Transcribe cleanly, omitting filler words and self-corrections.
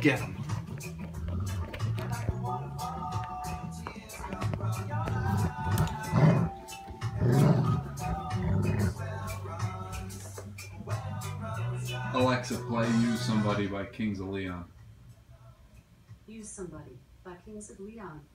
Get him. Alexa, play Use Somebody by Kings of Leon. Use Somebody by Kings of Leon.